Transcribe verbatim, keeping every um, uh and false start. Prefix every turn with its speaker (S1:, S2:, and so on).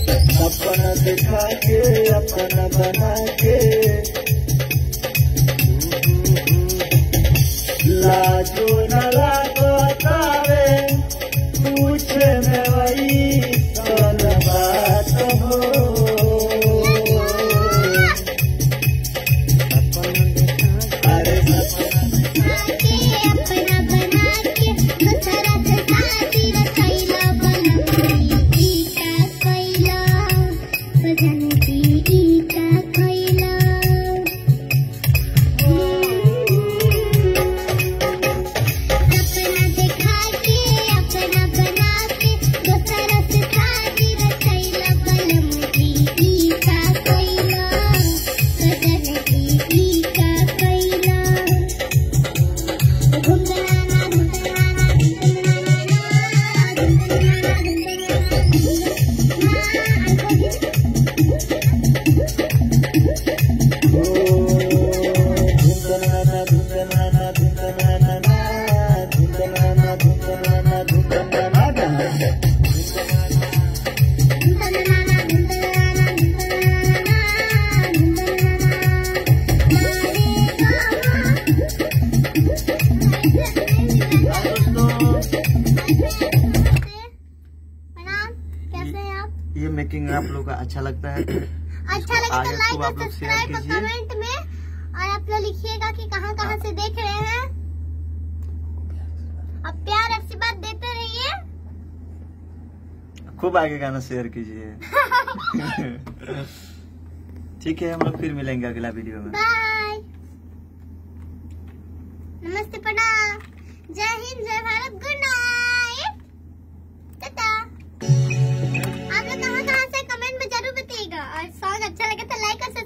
S1: अपना दिखा के अपना बना के लाजो न लागो तारे पूछे में वही कौन बात हो। अरे ये मेकिंग आप लोग का अच्छा लगता है?
S2: अच्छा लगे तो लाइक और सब्सक्राइब और कमेंट में, और आप लोग लिखिएगा कि कहाँ कहाँ से देख रहे हैं। अब प्यार आशीर्वाद देते रहिए,
S1: खूब आगे गाना शेयर कीजिए। ठीक है, हम लोग फिर मिलेंगे अगला वीडियो में।
S2: बाय, नमस्ते, प्रणाम, जय हिंद, जय भारत, गुड नाइट, टाटा। आप लोग कहाँ कहाँ से कमेंट में जरूर बताइएगा, और सॉन्ग अच्छा लगे तो लाइक और